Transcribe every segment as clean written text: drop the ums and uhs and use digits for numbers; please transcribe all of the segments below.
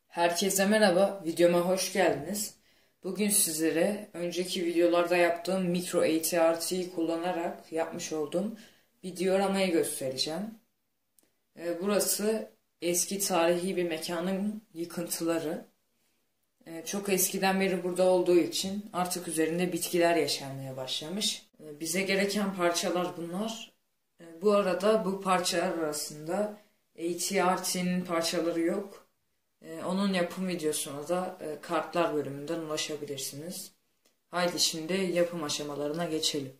Herkese merhaba, videoma hoş geldiniz. Bugün sizlere önceki videolarda yaptığım Micro ATRT'yi kullanarak yapmış olduğum bir dioramayı göstereceğim. Burası eski tarihi bir mekanın yıkıntıları. Çok eskiden beri burada olduğu için artık üzerinde bitkiler yaşanmaya başlamış. Bize gereken parçalar bunlar. Bu arada bu parçalar arasında ATRT'nin parçaları yok. Onun yapım videosuna da kartlar bölümünden ulaşabilirsiniz. Haydi şimdi yapım aşamalarına geçelim.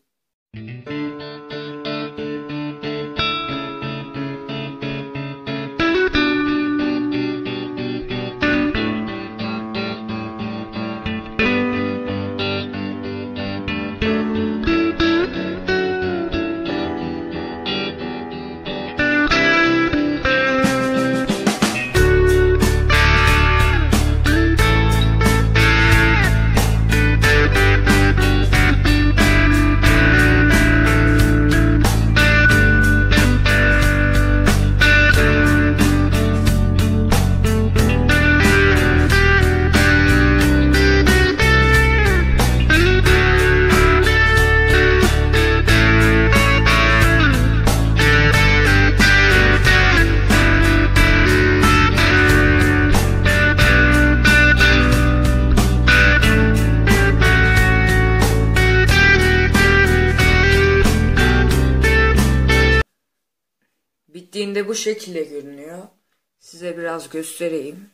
Bittiğinde bu şekilde görünüyor. Size biraz göstereyim.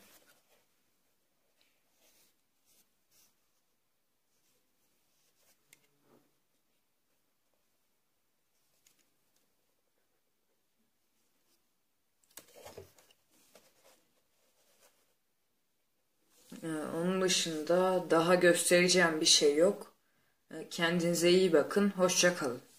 Onun dışında daha göstereceğim bir şey yok. Kendinize iyi bakın. Hoşça kalın.